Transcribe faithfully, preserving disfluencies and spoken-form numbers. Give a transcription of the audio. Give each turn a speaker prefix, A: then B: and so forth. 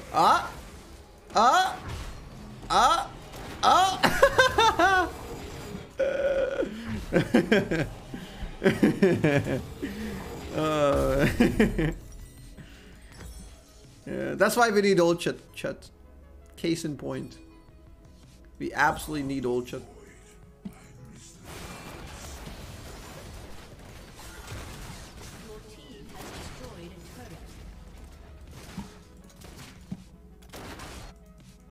A: Ah! Ah! Ah! Ah! uh, yeah, that's why we need old chat. Chat. Case in point. We absolutely need old chat.